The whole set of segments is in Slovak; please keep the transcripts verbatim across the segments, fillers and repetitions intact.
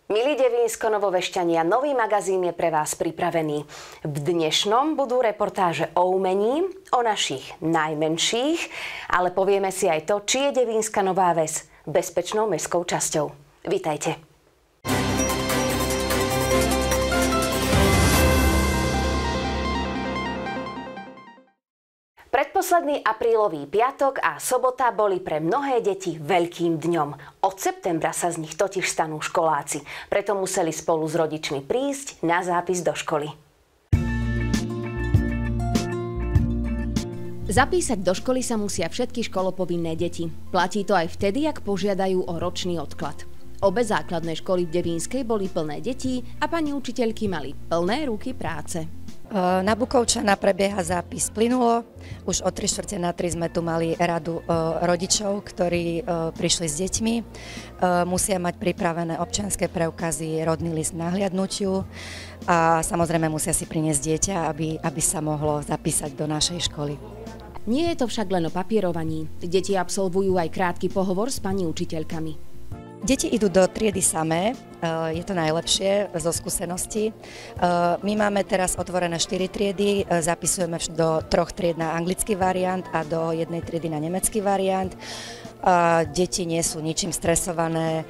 Milí Devínsko-Novovešťania, nový magazín je pre vás pripravený. V dnešnom budú reportáže o umení, o našich najmenších, ale povieme si aj to, či je Devínska Nová Ves bezpečnou mestskou časťou. Vítajte. Predposledný aprílový piatok a sobota boli pre mnohé deti veľkým dňom. Od septembra sa z nich totiž stanú školáci. Preto museli spolu s rodičmi prísť na zápis do školy. Zapísať do školy sa musia všetky školopovinné deti. Platí to aj vtedy, ak požiadajú o ročný odklad. Obe základné školy v Devínskej boli plné detí a pani učiteľky mali plné ruky práce. Na Bukovčana prebieha zápis plynulo. Už o tri štvrte na tri sme tu mali radu rodičov, ktorí prišli s deťmi. Musia mať pripravené občianske preukazy, rodný list k nahliadnutiu a samozrejme musia si priniesť dieťa, aby, aby sa mohlo zapísať do našej školy. Nie je to však len o papierovaní. Deti absolvujú aj krátky pohovor s pani učiteľkami. Deti idú do triedy samé, je to najlepšie zo skúseností. My máme teraz otvorené štyri triedy, zapisujeme do troch tried na anglický variant a do jednej triedy na nemecký variant. Deti nie sú ničím stresované,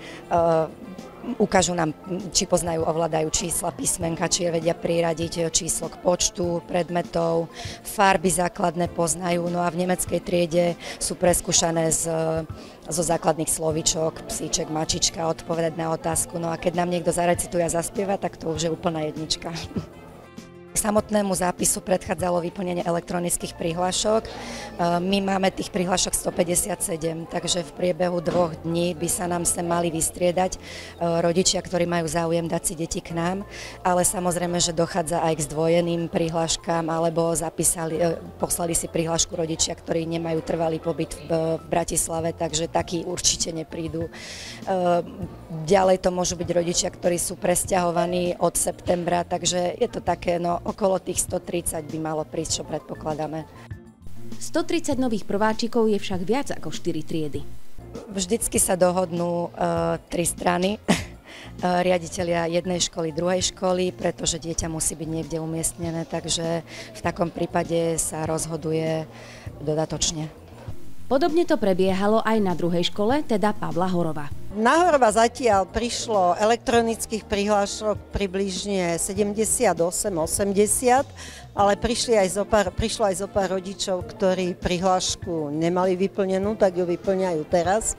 ukážu nám, či poznajú, ovládajú čísla, písmenka, či je vedia priradiť číslo k počtu predmetov, farby základné poznajú, no a v nemeckej triede sú preskúšané z, zo základných slovíčok, psíček, mačička, odpovedať na otázku, no a keď nám niekto zarecituje a zaspieva, tak to už je úplná jednička. Samotnému zápisu predchádzalo vyplnenie elektronických prihlášok. My máme tých prihlášok stopäťdesiatsedem, takže v priebehu dvoch dní by sa nám sem mali vystriedať rodičia, ktorí majú záujem dať si deti k nám, ale samozrejme, že dochádza aj k zdvojeným prihláškam, alebo zapísali, poslali si prihlášku rodičia, ktorí nemajú trvalý pobyt v Bratislave, takže takí určite neprídu. Ďalej to môžu byť rodičia, ktorí sú presťahovaní od septembra, takže je to také, no okolo tých stotridsať by malo prísť, čo predpokladáme. stotridsať nových prváčikov je však viac ako štyri triedy. Vždycky sa dohodnú uh, tri strany, uh, riaditelia jednej školy, druhej školy, pretože dieťa musí byť niekde umiestnené, takže v takom prípade sa rozhoduje dodatočne. Podobne to prebiehalo aj na druhej škole, teda Pavla Horova. Na Horova zatiaľ prišlo elektronických prihlášok približne sedemdesiatosem osemdesiat, ale prišli aj zo pár, prišlo aj zo pár rodičov, ktorí prihlášku nemali vyplnenú, tak ju vyplňajú teraz.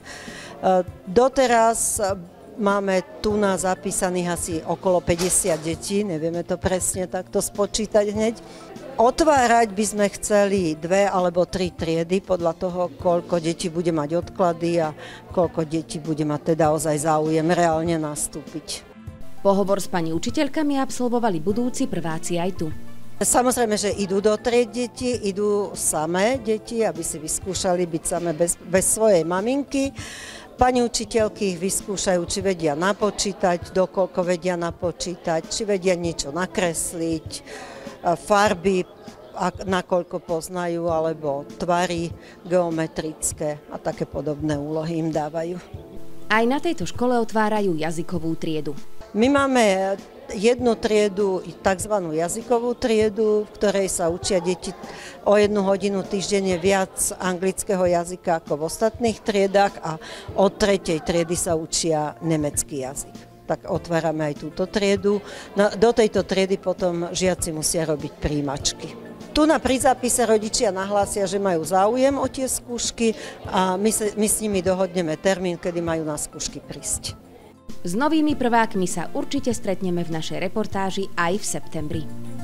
Doteraz máme tu na zapísaných asi okolo päťdesiat detí, nevieme to presne takto spočítať hneď. Otvárať by sme chceli dve alebo tri triedy podľa toho, koľko detí bude mať odklady a koľko detí bude mať teda ozaj záujem reálne nastúpiť. Pohovor s pani učiteľkami absolvovali budúci prváci aj tu. Samozrejme, že idú do tried deti, idú samé deti, aby si vyskúšali byť samé bez, bez svojej maminky. Pani učiteľky ich vyskúšajú, či vedia napočítať, dokoľko vedia napočítať, či vedia niečo nakresliť, farby, nakoľko poznajú, alebo tvary geometrické a také podobné úlohy im dávajú. Aj na tejto škole otvárajú jazykovú triedu. My máme jednu triedu, tzv. Jazykovú triedu, v ktorej sa učia deti o jednu hodinu týždenne viac anglického jazyka ako v ostatných triedách a od tretej triedy sa učia nemecký jazyk. Tak otvárame aj túto triedu. Do tejto triedy potom žiaci musia robiť príjmačky. Tu na pri zápise rodičia nahlásia, že majú záujem o tie skúšky a my, sa, my s nimi dohodneme termín, kedy majú na skúšky prísť. S novými prvákmi sa určite stretneme v našej reportáži aj v septembri.